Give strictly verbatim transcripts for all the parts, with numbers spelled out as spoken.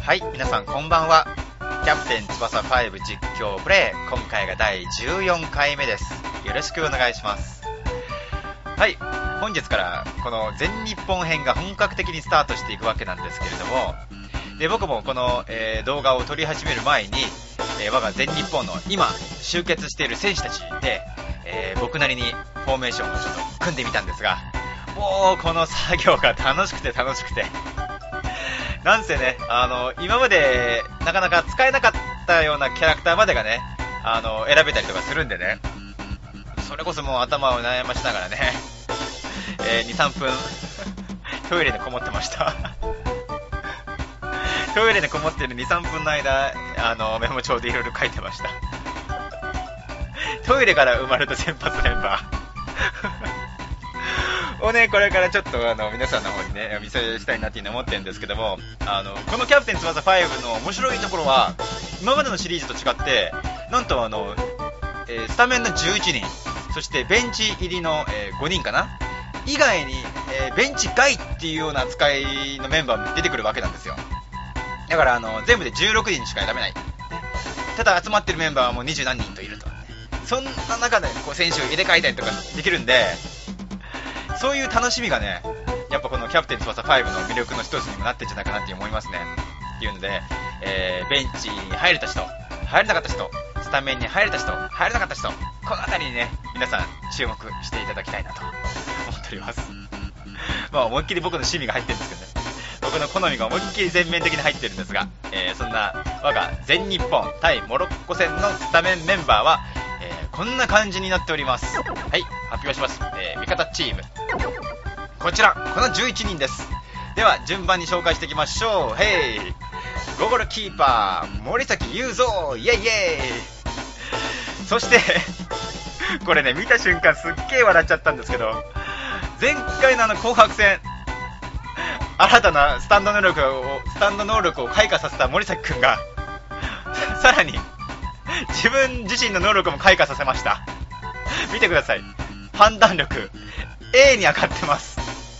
はい、皆さんこんばんは。キャプテン翼ファイブ実況プレイ、今回がだいじゅうよんかいめです。よろしくお願いします。はい、本日からこの全日本編が本格的にスタートしていくわけなんですけれども、で僕もこの、えー、動画を撮り始める前に、えー、我が全日本の今集結している選手たちで、えー、僕なりにフォーメーションをちょっと組んでみたんですが、もうこの作業が楽しくて楽しくてなんせね、あの今までなかなか使えなかったようなキャラクターまでがね、あの選べたりとかするんでね、それこそもう頭を悩ましながらね、えー、にさんぷんトイレにこもってましたトイレにこもってるにさんぷんの間、あのメモ帳でいろいろ書いてましたトイレから生まれた先発メンバーをね、これからちょっとあの皆さんの方にね、お見せしたいなっていうのを思ってるんですけども、あのこのキャプテン翼ファイブの面白いところは、今までのシリーズと違って、なんとあの、えー、スタメンのじゅういちにん、そしてベンチ入りの、えー、ごにんかな以外に、えー、ベンチ外っていうような扱いのメンバーも出てくるわけなんですよ。だからあの全部でじゅうろくにんしか選べない。ただ集まってるメンバーはもうにじゅうなんにんといると。そんな中でこう選手を入れ替えたりとかできるんで、そういう楽しみがね、やっぱこのキャプテン翼ファイブの魅力の一つにもなってんじゃないかなって思いますね。っていうので、えー、ベンチに入れた人、入れなかった人、スタメンに入れた人、入れなかった人、このあたりにね、皆さん注目していただきたいなと思っております。まあ思いっきり僕の趣味が入ってるんですけどね、僕の好みが思いっきり全面的に入ってるんですが、えー、そんな我が全日本対モロッコ戦のスタメンメンバーは、えー、こんな感じになっております。はい、発表します。えー、味方チームこちら、このじゅういちにんです。では順番に紹介していきましょう。ヘイ、ゴールキーパー森崎雄三、イエイイエイ。そしてこれね、見た瞬間すっげー笑っちゃったんですけど、前回のあの紅白戦、新たなスタンド能力をスタンド能力を開花させた森崎くんがさらに自分自身の能力も開花させました。見てください、判断力 エー に上がってます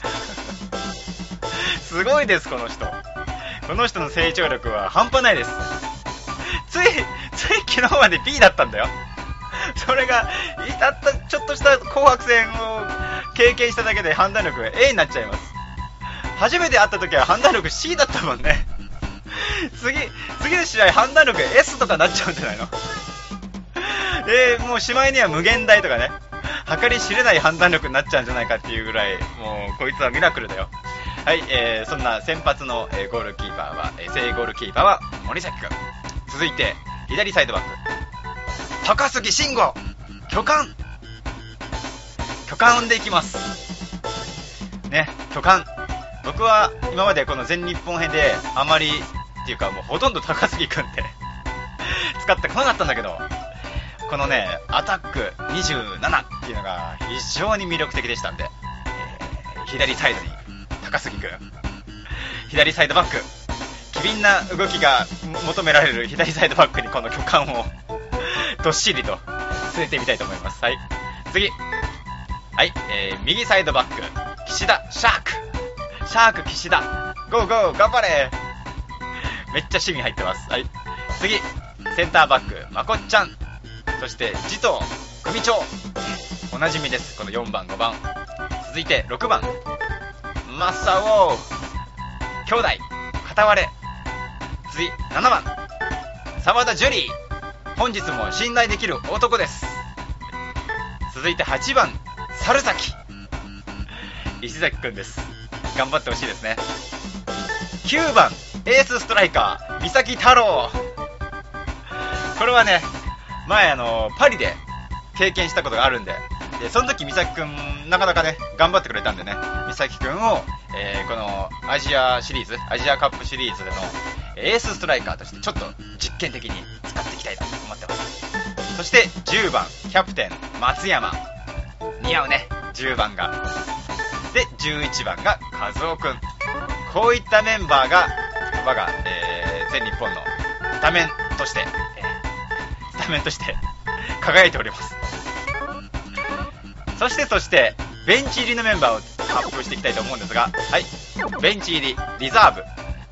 すごいです、この人。この人の成長力は半端ないです。ついつい昨日まで ビー だったんだよ。それがたったちょっとした紅白戦を経験しただけで判断力が エー になっちゃいます。初めて会った時は判断力 シー だったもんね。次次の試合判断力 エス とかなっちゃうんじゃないのでもうしまいには無限大とかね、計り知れない判断力になっちゃうんじゃないかっていうぐらい、もうこいつはミラクルだよ。はい、えー、そんな先発の、えー、ゴールキーパーは、えー、正ゴールキーパーは森崎くん。続いて左サイドバック高杉慎吾、巨漢巨漢でいきますね。巨漢、僕は今までこの全日本編であまりっていうかもうほとんど高杉くんって使ってこなかったんだけど、このねアタックにじゅうななっていうのが非常に魅力的でしたんで、えー、左サイドに高杉くん、左サイドバック機敏な動きが求められる左サイドバックにこの巨漢をどっしりと据えてみたいと思います。はい、次、はい、えー、右サイドバック岸田シャークシャーク岸田、ゴーゴー頑張れ、めっちゃ趣味入ってます。はい、次センターバックまこっちゃん、そして慈瞳組長、おなじみです、このよんばんごばん。続いてろくばんマサオ兄弟片割れ。次ななばん沢田樹里、本日も信頼できる男です。続いてはちばん猿崎石崎くんです。頑張ってほしいですね。きゅうばんエースストライカー三崎太郎、これはね前あのパリで経験したことがあるんで、でその時三崎くんなかなかね頑張ってくれたんでね、三崎くんを、えー、このアジアシリーズアジアカップシリーズでのエースストライカーとしてちょっと実験的に使っていきたいと思ってます。そしてじゅうばんキャプテン松山、似合うねじゅうばんが。でじゅういちばんが和夫くん。こういったメンバーが我が、えー、全日本のスタメンとして、えー、スタメンとして輝いております。そしてそしてベンチ入りのメンバーを発表していきたいと思うんですが、はい、ベンチ入りリザーブ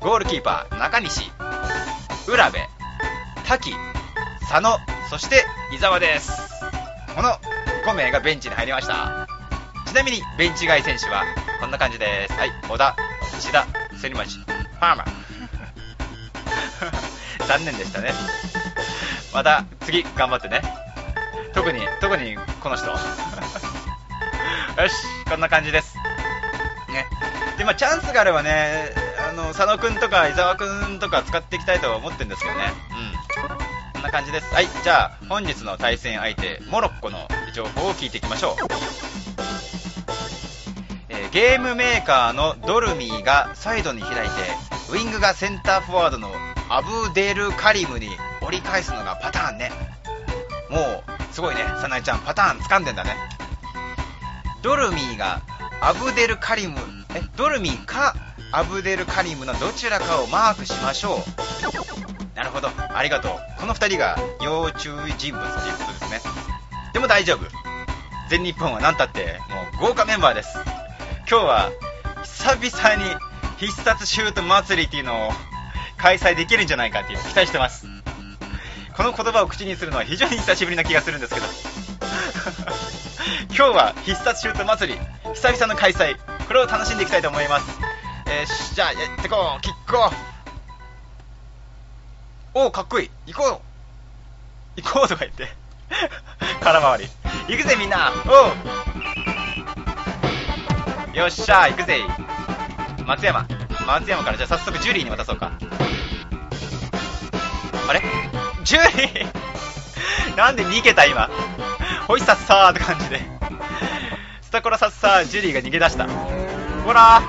ゴールキーパー中西、浦部、滝、佐野、そして伊沢です。このごめいがベンチに入りました。ちなみにベンチ外選手はこんな感じです。はい、小田、志田、芹町、ファーマー残念でしたね。また次頑張ってね。特に特にこの人よし、こんな感じですね。で、まあチャンスがあればね、あの佐野くんとか伊沢くんとか使っていきたいと思ってるんですけどね。うん、こんな感じです。はい、じゃあ本日の対戦相手モロッコの情報を聞いていきましょう。えー、ゲームメーカーのドルミーがサイドに開いて、ウイングがセンターフォワードのアブデルカリムに折り返すのがパターンね。もうすごいね、サナエちゃんパターン掴んでんだね。ドルミーがアブデルカリム、えドルミーかアブデルカリムのどちらかをマークしましょう。なるほど、ありがとう。このふたりが要注意人物っていうことですね。でも大丈夫、全日本は何たってもう豪華メンバーです。今日は久々に必殺シュート祭りっていうのを開催できるんじゃないかっていう期待してます。この言葉を口にするのは非常に久しぶりな気がするんですけど今日は必殺シュート祭り久々の開催、これを楽しんでいきたいと思います。えー、じゃあやってこう、キックオフ。おお、かっこいい、行こう行こうとか言って空回り行くぜみんな、おうよっしゃー、行くぜ。松山松山からじゃあ早速ジュリーに渡そうか。あれジュリーなんで逃げた今ほいさっさーって感じでスタコラさっさー、ジュリーが逃げ出した。ほら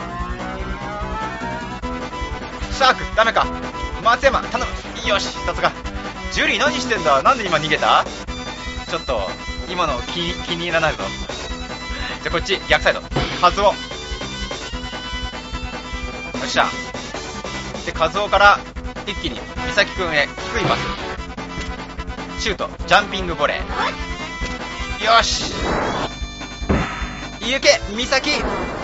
ーシャークダメか、松山頼む。よし、さすがジュリー何してんだ、なんで今逃げた。ちょっと今の気, 気に入らないぞ。じゃあこっち逆サイドカズオ、よっしゃ。でカズオから一気に美咲くんへ低いパス、シュート、ジャンピングボレー。よし行け美咲、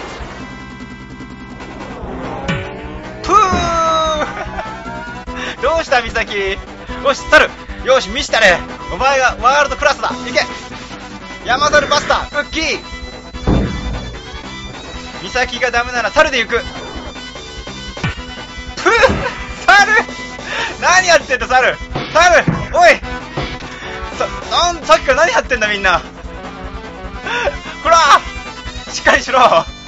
プーどうした美咲、よし去る、よし見したれ、お前がワールドクラスだ、行け山猿バスター、ウッキー。美咲がダメなら猿で行く。プー猿何やってんだ猿、猿おいさ、なんさっきから何やってんだみんなほらしっかりしろ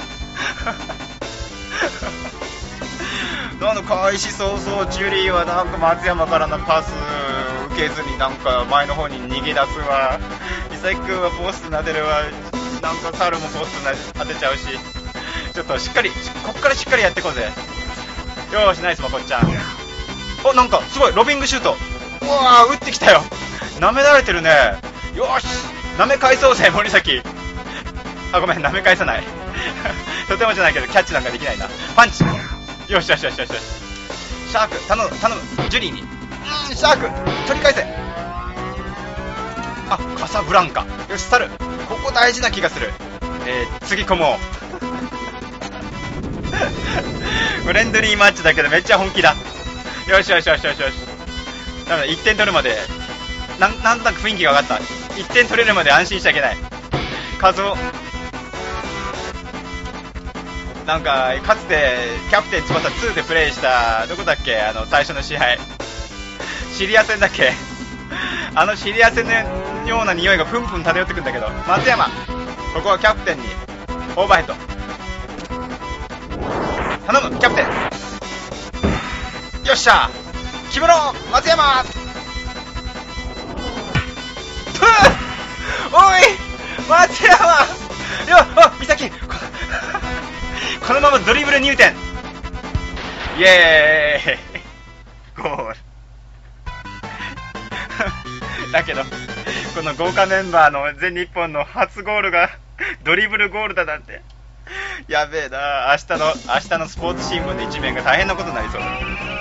なんだ開始早々ジュリーはなんか松山からのパス受けずになんか前の方に逃げ出すわ。伊崎くんはポスト撫でるわ。なんか猿もポスト当てちゃうし、ちょっとしっかりこっからしっかりやってこうぜ。よーしナイスまこっちゃん。お、なんかすごいロビングシュート、うわー打ってきたよ。舐められてるね。よーし舐め返そうぜ森崎。あごめん舐め返さないとてもじゃないけどキャッチなんかできないな。パンチ、よしよしよしよしよし。シャーク頼む頼むジュリーに、うんシャーク取り返せ。あカサブランカ、よし猿ここ大事な気がする。えー、次込もうフレンドリーマッチだけどめっちゃ本気だ。よしよしよしよしよし。ダメだ、いってん取るまでな ん, なんとなく雰囲気が上がった。いってん取れるまで安心しちゃいけない。カズオなんかかつてキャプテン翼ツーでプレイしたどこだっけ、あの最初の試合シリア戦だっけあのシリア戦のような匂いがプンプン漂ってくんだけど、松山ここはキャプテンにオーバーヘッド頼むキャプテン。よっしゃ決めろ松山。プーおい松山よあ美咲このままドリブル入店、イエーイゴールだけどこの豪華メンバーの全日本の初ゴールがドリブルゴールだなんてやべえな。明日の明日のスポーツ新聞の一面が大変なことになりそうだ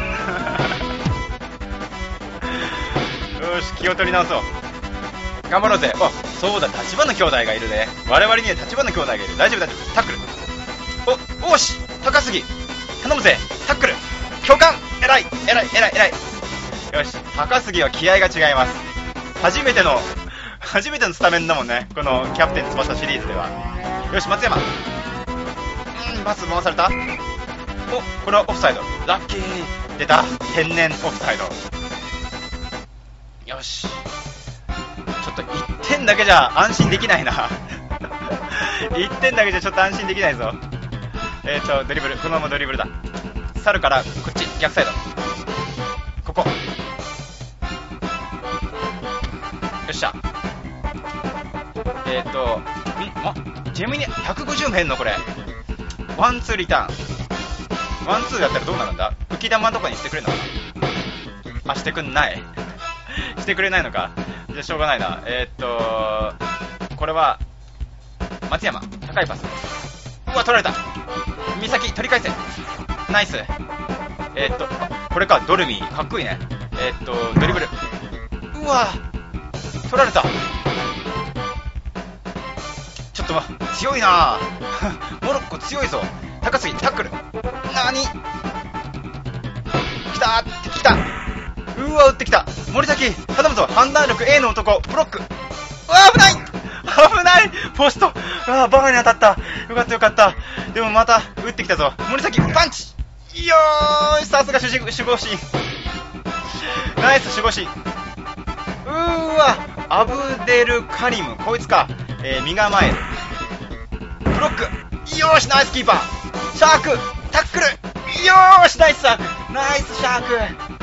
よし気を取り直そう頑張ろうぜ。あそうだ立花兄弟がいるね。我々には立花兄弟がいる。大丈夫大丈夫。タックルおおし高杉頼むぜタックル。 共感。えらいえらいえらいえらい。よし、高杉は気合が違います。初めての初めてのスタメンだもんね、このキャプテン翼シリーズでは。よし、松山。うん、パス回された。お、これはオフサイド。ラッキー。出た、天然オフサイド。よし、ちょっといってんだけじゃ安心できないないってんだけじゃちょっと安心できないぞ。えーとドリブル、このままドリブルだ。猿からこっち逆サイド、ここ。よっしゃ。えーとんまジェミニひゃくごじゅうも減んのこれ。ワンツーリターン、ワンツーやったらどうなるんだ。浮き玉とかにしてくれるのかな。あ、してくんないしてくれないのか。じゃあしょうがないな。えーっとこれは松山、高いパス。うわ、取られた。美咲取り返せ。ナイス。えーっとこれか、ドルミーかっこいいね。えーっとドリブル。うわ、取られた。ちょっと強いなモロッコ強いぞ。高杉タックル。なに来たー、敵来た。うわ、打ってきた。森崎頼むぞ。判断力 A の男。ブロック。うわ、危ない危ない。ポスト。うわ、バカに当たった。よかったよかった。でもまた打ってきたぞ。森崎パンチ。よーし、さすが守護神。ナイス守護神。うーわ、アブデルカリム、こいつか。えー、身構える。ブロック。よーし、ナイスキーパー。シャークタックル。よーし、ナイスサーク。ナイスシャーク。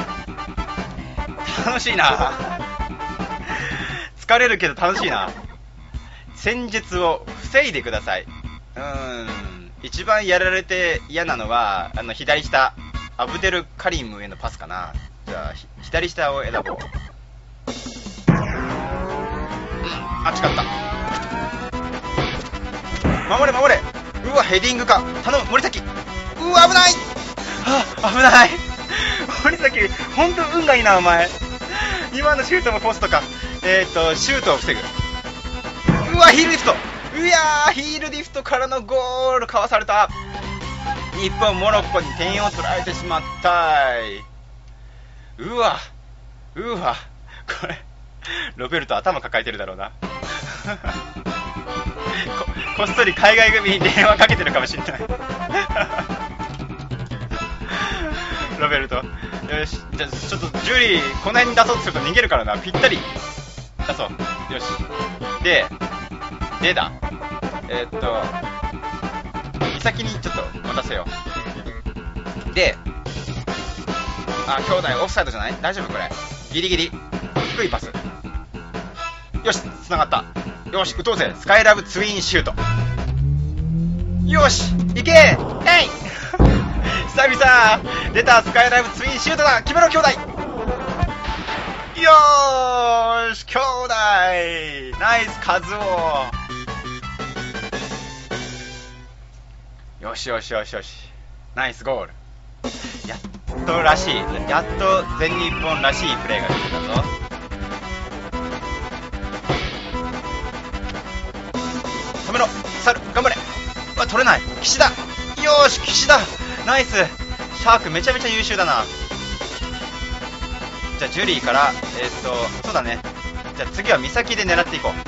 楽しいな。疲れるけど楽しいな。戦術を防いでください。うーん、一番やられて嫌なのはあの左下、アブデルカリムへのパスかな。じゃあ左下を選ぼう。うん、あ、違った。守れ守れ。うわ、ヘディングか。頼む森崎。うわ、危ない。あ、危ない。森崎ほんと運がいいなお前。今のシュートもポストか。えーとシュートを防ぐ。うわ、ヒールリフト。うやー、ヒールリフトからのゴールかわされた。日本モロッコに点を取られてしまった。うわうわ、これロベルト頭抱えてるだろうなこ, こっそり海外組に電話かけてるかもしれないロベルト。よし、じゃあちょっとジュリーこの辺に出そうとすると逃げるからな。ぴったり出そう。よし、ででだえー、っと美咲にちょっと持たせよう。で、あ、兄弟オフサイドじゃない？大丈夫これ。ギリギリ低いパス。よし、繋がった。よし、打とうぜ。スカイラブツインシュート。よし、いけー。えい久々出た。スカイラブツインシュートだ。決めろ兄弟。よーし、兄弟ナイスカズオ。よしよしよしよし、ナイスゴール。やっとらしい、やっと全日本らしいプレーができたぞ。止めろ、猿頑張れ。うわ、取れない。岸田。よーし、岸田ナイス。シャークめちゃめちゃ優秀だな。じゃあジュリーからえー、っとそうだね。じゃあ次は美咲で狙っていこ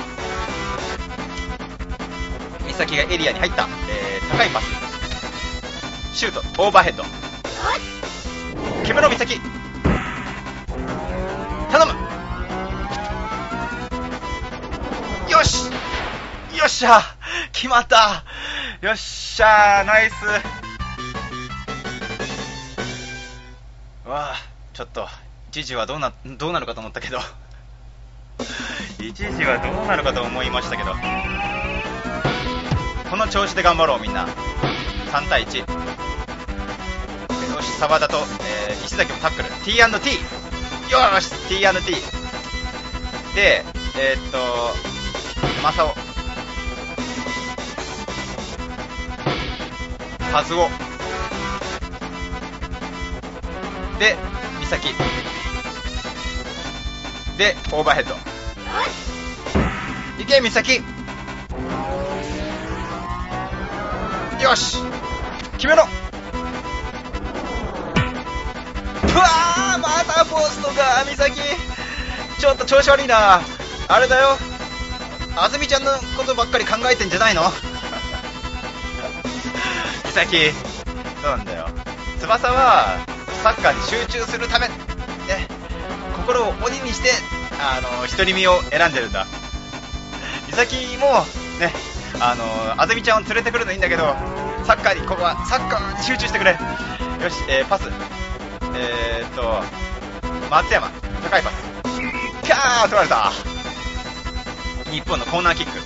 う。美咲がエリアに入った。えー、高いパス、シュート、オーバーヘッド。決めろ美咲、頼む。よしよっしゃ、決まった。よっしゃー、ナイス。わあ、ちょっと一時はどうなどうなるかと思ったけど一時はどうなるかと思いましたけど、この調子で頑張ろうみんな。さん対いち。よし、澤田と、えー、石崎もタックル ティーアンドティー。 よーし ティーアンドティー で、えー、っと正雄、カズオで美咲でオーバーヘッド。いけ美咲。よし決めろ。 ポストが、美咲。ちょっと調子悪いな。あれだよ。あずみちゃんのことばっかり考えてんじゃないの？美咲。そうなんだよ。翼は、サッカーに集中するため、ね、心を鬼にして、あの、独り身を選んでるんだ。美咲も、ね、あの、あずみちゃんを連れてくるのいいんだけど、サッカーに、ここは、サッカーに集中してくれ。よし、えー、パス。えーっと、松山、高いパス。キャー取られた。日本のコーナーキック。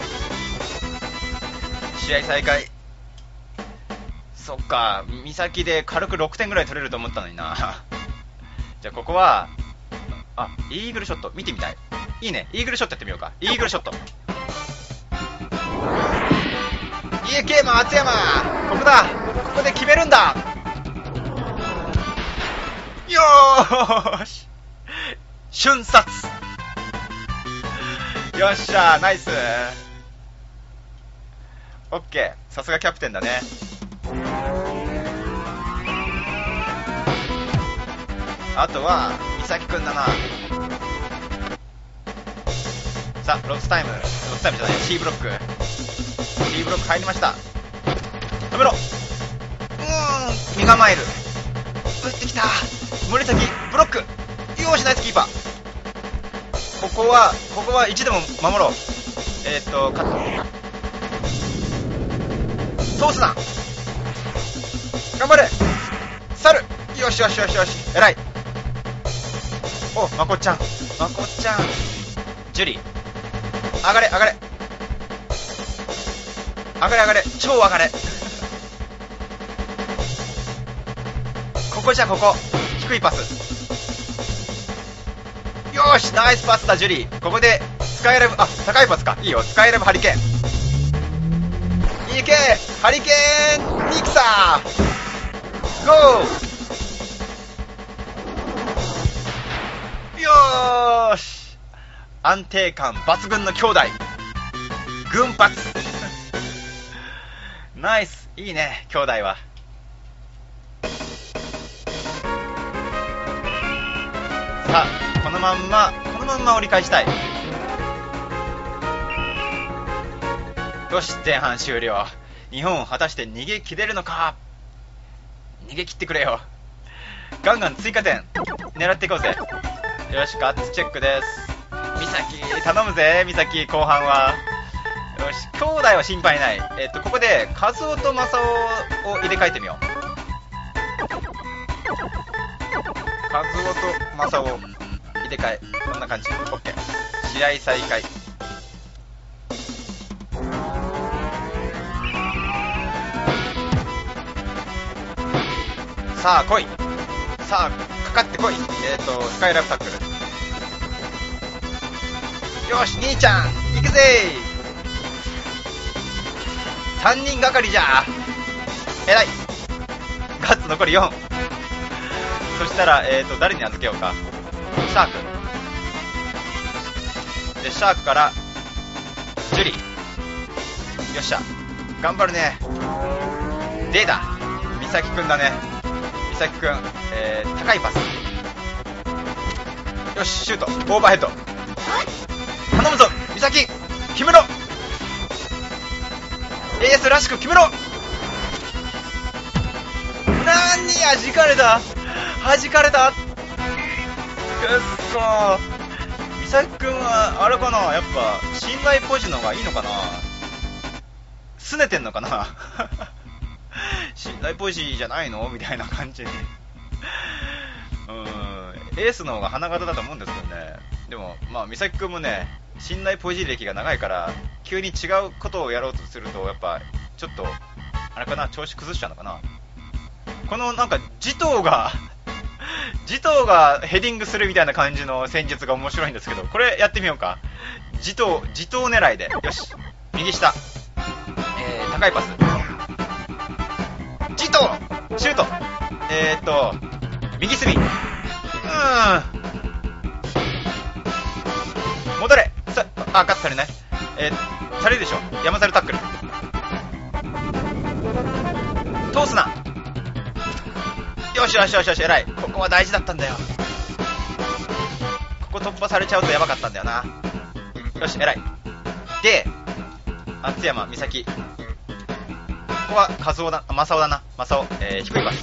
試合再開。そっか、美咲で軽くろくてんぐらい取れると思ったのにな。じゃあここは、あ、イーグルショット、見てみたい。いいね、イーグルショットやってみようか。イーグルショット。いけ、松山。ここだ。ここで決めるんだ。よーし。瞬殺。よっしゃー、ナイス。オッケー、さすがキャプテンだね。あとは美咲くんだな。さあ、ロスタイム、ロスタイムじゃない、C ブロック。C ブロック入りました。止めろ。うーん、身構える。打ってきた。森崎、ブロック。よーし、ナイスキーパー。ここは、ここはいちでも守ろう。えーっと、カット。通すな。頑張れ。去る。よしよしよしよし。偉い。お、まこっちゃん。まこっちゃん。ジュリー。上がれ、上がれ。上がれ、上がれ。超上がれ。ここじゃ、ここ。低いパス。よーし、ナイスパスだ、ジュリー。ここで、スカイラブ、あ、高いパスか。いいよ、スカイラブハリケーン。いけハリケーンミキサーゴー。よーし、安定感抜群の兄弟群発。ナイス、いいね、兄弟は。さあ、このまんまこのまんま折り返したい。よし、前半終了。日本果たして逃げ切れるのか。逃げ切ってくれよ。ガンガン追加点狙っていこうぜ。よし、ガッツチェックです。美咲頼むぜ。美咲後半はよし。兄弟は心配ない。えっとここで和夫と正雄を入れ替えてみよう。和夫と正雄入れ替え、こんな感じ。 OK。 試合再開。さあ来い。さあかかってこい。えっとスカイラブタックル。よし、兄ちゃん行くぜ。さんにんがかりじゃ。えらい。ガッツ残りよん。そしたらえっと誰に預けようか。シャークで、シャークからジュリー。よっしゃ、頑張るね。データ美咲くんだね。美咲くん、えー、高いパス。よし、シュート、オーバーヘッド。頼むぞ美咲、決めろ。エーエス らしく決めろ。なーに、弾かれた弾かれた。くっそー。美咲くんはあれかな、やっぱ信頼ポジの方がいいのかな。拗ねてんのかな。信頼ポジじゃないのみたいな感じに。うーん、エースの方が花形だと思うんですけどね。でもまあ美咲くんもね、信頼ポジ歴が長いから急に違うことをやろうとするとやっぱちょっとあれかな、調子崩しちゃうのかな。このなんか慈瞳が慈瞳がヘディングするみたいな感じの戦術が面白いんですけど、これやってみようか。慈瞳慈瞳狙いで。よし、右下、えー、高いパス。慈瞳シュート。えーっと右隅。うーん、戻れ。さあ、ガッツ足りない。えー、足りるでしょ。山猿タックル。通すな。よしよしよしよし、偉い。ここは大事だったんだよ。 こ突破されちゃうとやばかったんだよな。よし、偉い。で、松山、美咲。ここは、和夫だ、正雄だな。正雄、えー、低いパス。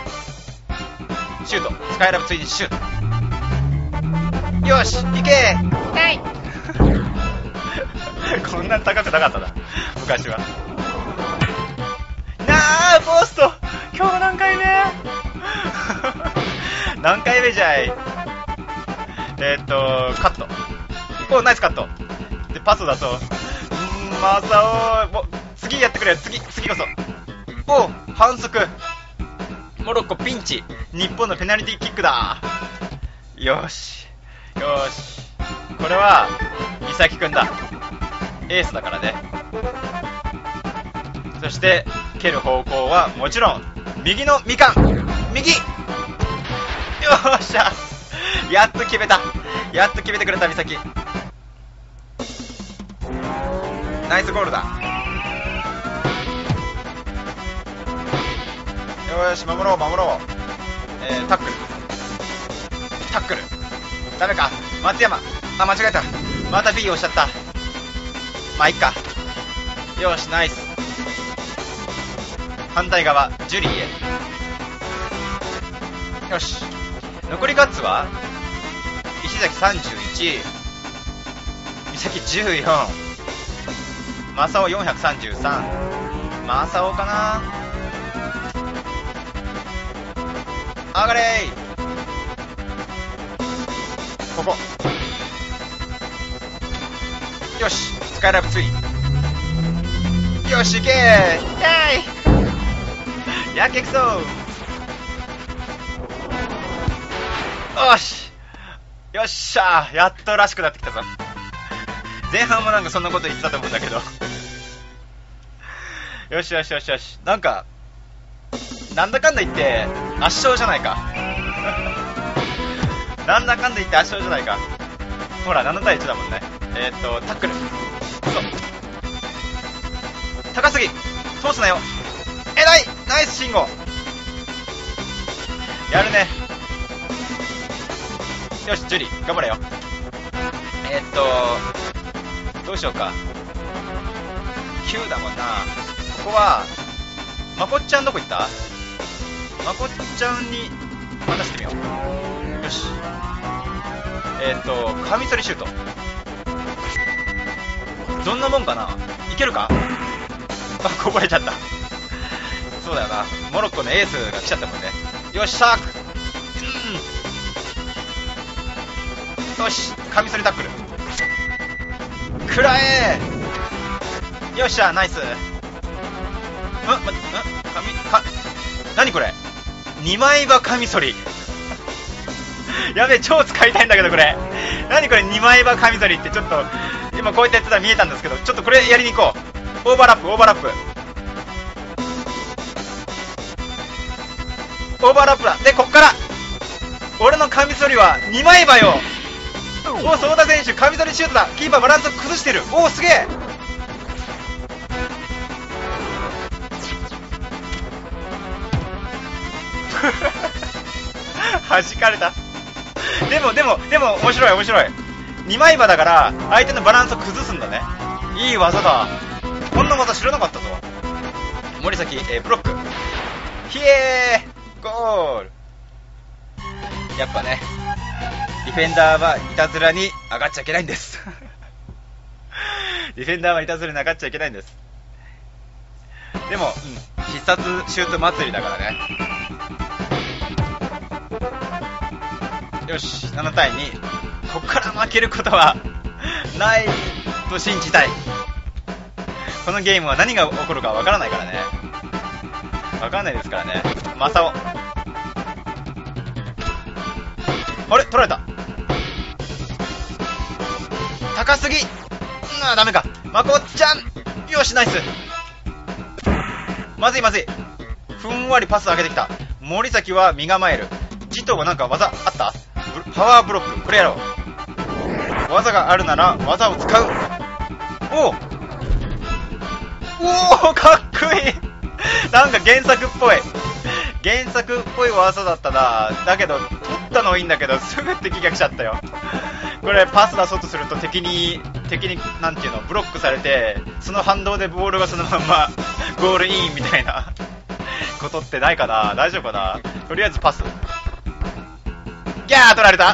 シュート。スカイラブついにシュート。よし、行けーはい。こんなに高くなかったな、昔は。なあ、ポスト今日何回目何回目じゃい。えー、っと、カット。お、ナイスカット。で、パスだと、んー、マサオ、も次やってくれ、次、次こそ。お、反則。モロッコピンチ。日本のペナルティーキックだ。よし。よし。これは、美咲くんだ。エースだからね。そして、蹴る方向はもちろん、右のみかん。右。よっしゃ。やっと決めた。やっと決めてくれた美咲。ナイスゴールだ。よし、守ろう守ろう。えー、タックルタックルダメか。松山、あ、間違えた。また B を押しちゃった。まあいっか。よし、ナイス。反対側、ジュリーへ。よし。残りガッツは石崎さんじゅういち、美咲じゅうよん、正雄よんひゃくさんじゅうさん。正雄かな。上がれー。ここ。よし、スカイラブツイ。よし、いけー。イェーイ。やけくそー。よし。よっしゃー。やっとらしくなってきたぞ。前半もなんかそんなこと言ってたと思うんだけど。よしよしよしよし。なんか、なんだかんだ言って圧勝じゃないか。なんだかんだ言って圧勝じゃないか。ほら、ななたいいちだもんね。えー、っと、タックル。そう。高すぎ。通すなよ。えらい。ナイス信号。やるね。よし、ジュリー、頑張れよ。えー、っと、どうしようか。きゅうだもんな。ここは、まこっちゃんどこ行った？まこっちゃんに渡してみよう。よし。えー、っと、カミソリシュート。どんなもんかな？いけるか？あ、こぼれちゃった。そうだよな。モロッコのエースが来ちゃったもんね。よっしゃー。うん。よし、カミソリタックル。くらえー。よっしゃ、ナイス。ん、ま、ん、かみ、か、なにこれ？にまい刃カミソリ。やべえ、超使いたいんだけどこれ。なにこれにまい刃カミソリって。ちょっと今こうやってやってたら見えたんですけど、ちょっとこれやりに行こう。オーバーラップ、オーバーラップ、オーバーラップだ。で、こっから俺のカミソリはにまい刃よ。おお、相田選手カミソリシュートだ。キーパーバランスを崩してる。おお、すげえ。弾かれた。でもでもでも面白い面白い。にまい刃だから相手のバランスを崩すんだね。いい技だ。こんな技知らなかったぞ。森崎、えー、ブロック。ひえー、ゴール。やっぱね、ディフェンダーはいたずらに上がっちゃいけないんです。ディフェンダーはいたずらに上がっちゃいけないんです。でも、うん、必殺シュート祭りだからね。よし、ななたいに。ここから負けることはないと信じたい。このゲームは何が起こるかわからないからね。わからないですからね。マサオ。あれ、取られた。高すぎ。あ、ダメか。まこっちゃん。よし、ナイス。まずいまずい。ふんわりパス上げてきた。森崎は身構える。ジトーはなんか技あった？パワーブロック。これやろう。技があるなら技を使う。おおおお、かっこいい。なんか原作っぽい。原作っぽい技だったな。だけど取ったのはいいんだけど、すぐ敵が来ちゃったよ。 これパス出そうとすると敵に敵になんていうのブロックされて、その反動でボールがそのまんまゴールインみたいなことってないかな。大丈夫かな。とりあえずパス。ギャー取られた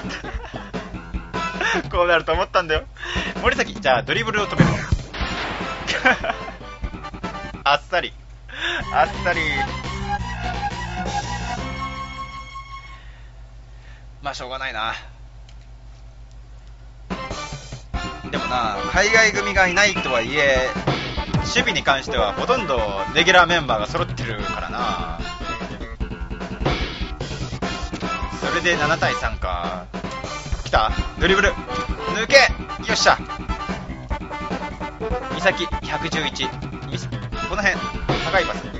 こうなると思ったんだよ。森崎、じゃあドリブルを止めるあっさりあっさり。まあしょうがないな。でもな、海外組がいないとはいえ守備に関してはほとんどレギュラーメンバーが揃ってるからな。それでななたいさんか。来たドリブル抜け、よっしゃ。三崎ひゃくじゅういち、この辺高いパス。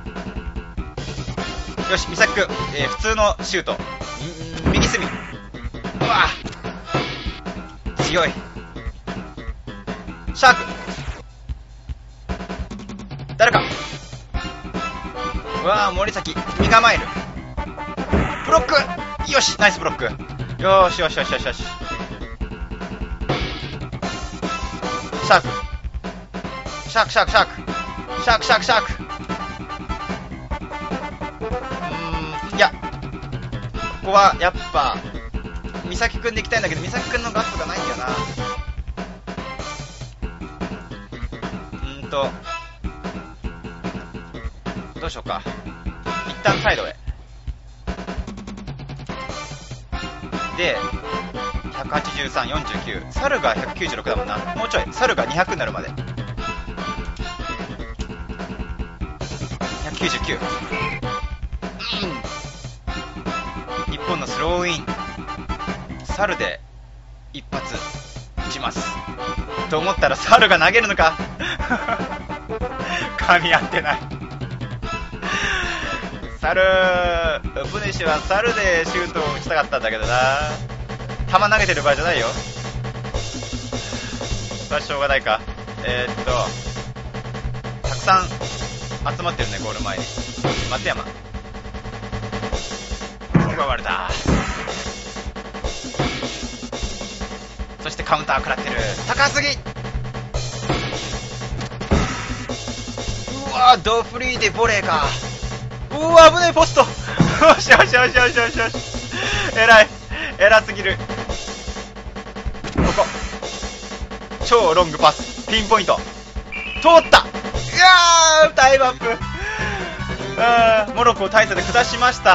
よし、三崎君、えー、普通のシュート、右隅。うわ強い。シャーク誰か。うわー森崎身構える。ブロック、よしナイスブロック。よーしよしよしよしよし。シャークシャークシャークシャークシャークシャークシャーク。うーん、いやここはやっぱ美咲くんで行きたいんだけど、美咲くんのガッツがないんだよな。うーんとどうしようか。一旦サイドへでひゃくはちじゅうさん、よんじゅうきゅう、サルがひゃくきゅうじゅうろくだもんな。もうちょい、サルがにひゃくになるまで。ひゃくきゅうじゅうきゅう、うん、日本のスローイン。サルで一発打ちますと思ったらサルが投げるのか噛み合ってないサル、ブネシはサルでシュートを打ちたかったんだけどな。球投げてる場合じゃないよ。それはしょうがないか。えー、っとたくさん集まってるね、ゴール前に。松山奪われた。そしてカウンター食らってる。高すぎ。うわードフリーでボレーか。うわ危ないポストよしよしよしよしよしよし。えらいえらすぎる。ここ超ロングパスピンポイント通った。いやータイムアップ。あーモロッコを大差で下しました。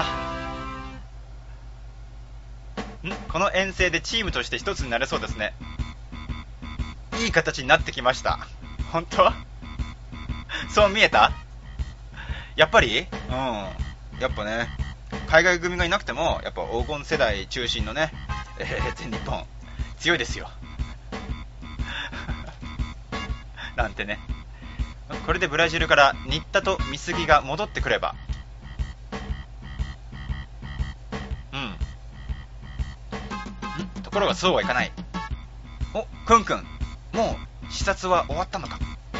んこの遠征でチームとして一つになれそうですね。いい形になってきました。本当はそう見えた。やっぱりうんやっぱね、海外組がいなくてもやっぱ黄金世代中心のね、えー、全日本強いですよなんてね。これでブラジルから新田と美杉が戻ってくれば、うんんところがそうはいかない。おくんくんもう視察は終わったのか。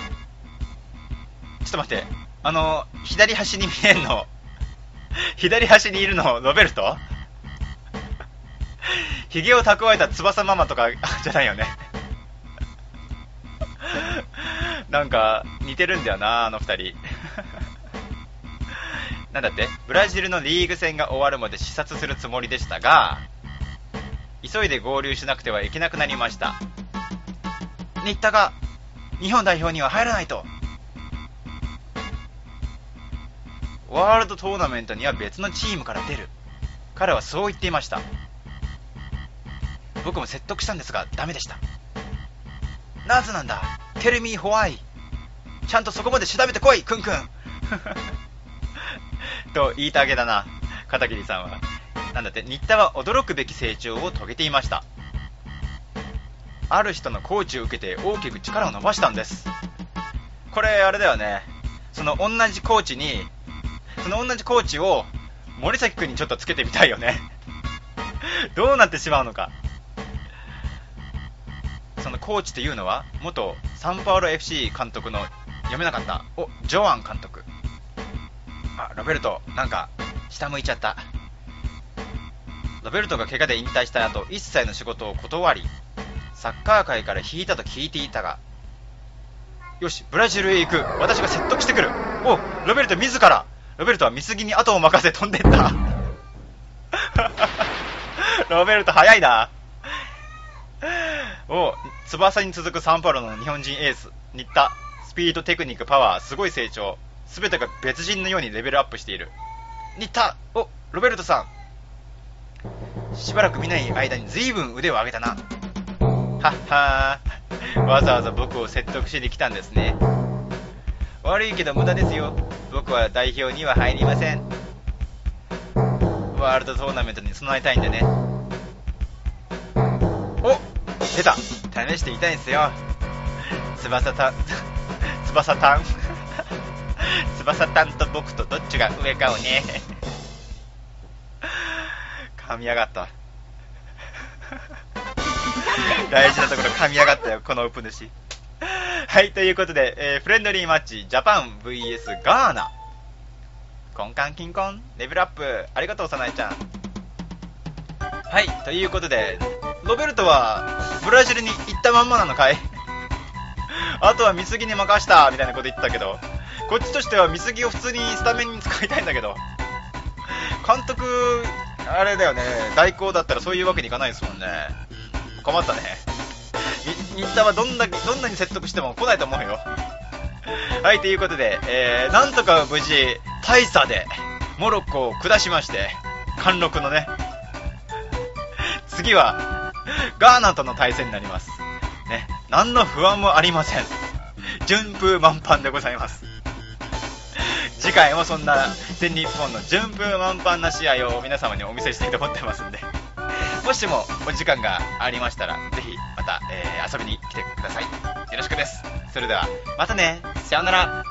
ちょっと待って、あの左端に見えんの左端にいるのロベルトひげを蓄えた翼ママとかじゃないよねなんか似てるんだよなあの二人なんだって、ブラジルのリーグ戦が終わるまで視察するつもりでしたが、急いで合流しなくてはいけなくなりました。新田が日本代表には入らないと。ワールドトーナメントには別のチームから出る。彼はそう言っていました。僕も説得したんですがダメでした。なぜなんだ、テルミーホワイ。ちゃんとそこまで調べてこい、くんくんと言いたげだな、片桐さんは。なんだって、新田は驚くべき成長を遂げていました。ある人のコーチを受けて大きく力を伸ばしたんです。これあれだよね、その同じコーチにその同じコーチを森崎くんにちょっとつけてみたいよねどうなってしまうのか。そのコーチというのは元サンパウロ エフシー 監督の読めなかったおジョアン監督。あ、ロベルトなんか下向いちゃった。ロロベルトが怪我で引退した後、一切の仕事を断り、サッカー界から引いたと聞いていたが、よし、ブラジルへ行く。私が説得してくる。お、ロベルト自ら。ロベルトは水着に後を任せ飛んでった。ロベルト早いな。お、翼に続くサンパウロの日本人エース、新田。スピード、テクニック、パワー、すごい成長。すべてが別人のようにレベルアップしている。新田、お、ロベルトさん。しばらく見ない間に随分腕を上げたな。はっはー。わざわざ僕を説得しに来たんですね。悪いけど無駄ですよ。僕は代表には入りません。ワールドトーナメントに備えたいんでね。お、出た。試してみたいんですよ。翼たん翼たん翼たんと僕とどっちが上かをね。噛みやがった。大事なところ噛みやがったよ、このオープン主。はい、ということで、えー、フレンドリーマッチジャパン ブイエス ガーナ。コンカンキンコンレベルアップありがとう、さなえちゃん。はい、ということで、ロベルトはブラジルに行ったまんまなのかい。あとは水着に任したみたいなこと言ってたけど、こっちとしては水着を普通にスタメンに使いたいんだけど、監督あれだよね、代行だったらそういうわけにいかないですもんね。困ったね。新田はどんなどんなに説得しても来ないと思うよ。はい、ということで、えー、なんとか無事大差でモロッコを下しまして、貫禄のね、次はガーナとの対戦になりますね。何の不安もありません。順風満帆でございます。次回もそんな全日本の順風満帆な試合を皆様にお見せしたいと思ってますんで、もしもお時間がありましたらぜひまた、えー、遊びに来てください。よろしくです。それではまたね、さようなら。